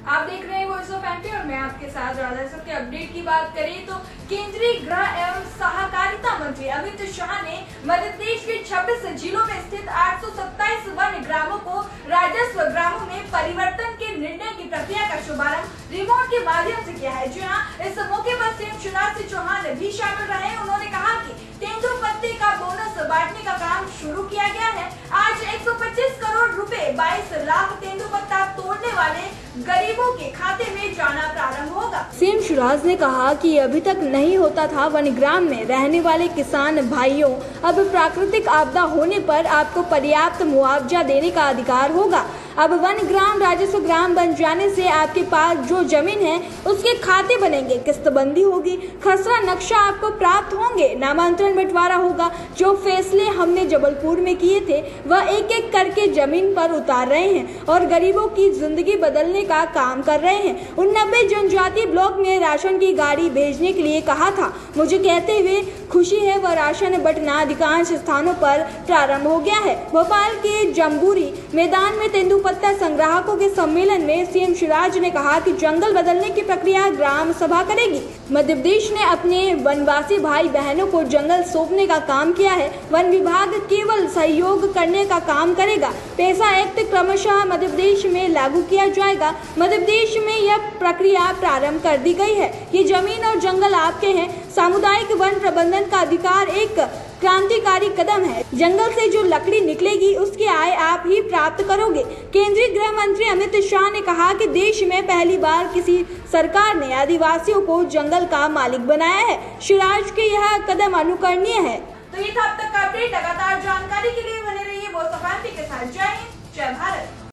आप देख रहे हैं वॉइस ऑफ एमपी और मैं आपके साथ राधा। सब के अपडेट की बात करें तो केंद्रीय गृह एवं सहकारिता मंत्री अमित शाह ने मध्य प्रदेश के 26 जिलों में स्थित 827 वन ग्रामों को राजस्व ग्रामों में परिवर्तन के निर्णय की प्रक्रिया का शुभारंभ रिमोट के माध्यम से किया है। जी हाँ, इस मौके पर सीएम शिवराज सिंह चौहान भी शामिल रहे। उन्होंने कहा कि तेंदुपत्ते का बोनस बांटने का काम शुरू किया गया है। आज 125 करोड़ रुपए 22 लाख तेंदुपत्ता तोड़ने वाले गरीबों के खाते में जाना प्रारंभ होगा। सीएम शिवराज ने कहा कि अभी तक नहीं होता था। वनग्राम में रहने वाले किसान भाइयों, अब प्राकृतिक आपदा होने पर आपको पर्याप्त मुआवजा देने का अधिकार होगा। अब वन ग्राम राजस्व ग्राम बन जाने से आपके पास जो जमीन है उसके खाते बनेंगे, किस्तबंदी होगी, खसरा नक्शा आपको प्राप्त होंगे, नामांतरण बंटवारा होगा। जो फैसले हमने जबलपुर में किए थे वह एक एक करके जमीन पर उतार रहे हैं और गरीबों की जिंदगी बदलने का काम कर रहे हैं। 89 जनजातीय ब्लॉक में राशन की गाड़ी भेजने के लिए कहा था। मुझे कहते हुए खुशी है, वह राशन बंटना अधिकांश स्थानों पर प्रारंभ हो गया है। भोपाल के जम्बूरी मैदान में तेंदुपत्ता संग्राहकों के सम्मेलन में सीएम शिवराज ने कहा कि जंगल बदलने की प्रक्रिया ग्राम सभा करेगी। मध्य प्रदेश ने अपने वनवासी भाई बहनों को जंगल सौंपने का काम किया है। वन विभाग केवल सहयोग करने का काम करेगा। पैसा एक्ट क्रमशः मध्य प्रदेश में लागू किया जाएगा। मध्य प्रदेश में यह प्रक्रिया प्रारंभ कर दी गई है। ये जमीन और जंगल आपके हैं। सामुदायिक वन प्रबंधन का अधिकार एक क्रांतिकारी कदम है। जंगल से जो लकड़ी निकलेगी उसकी आय आप ही प्राप्त करोगे। केंद्रीय गृह मंत्री अमित शाह ने कहा कि देश में पहली बार किसी सरकार ने आदिवासियों को जंगल का मालिक बनाया है। शिवराज के यह कदम अनुकरणीय है। तो ये था अब तक का अपडेट। लगातार जानकारी के लिए बने रहिए वॉइस ऑफ एमपी के साथ। जय हिंद, जय भारत।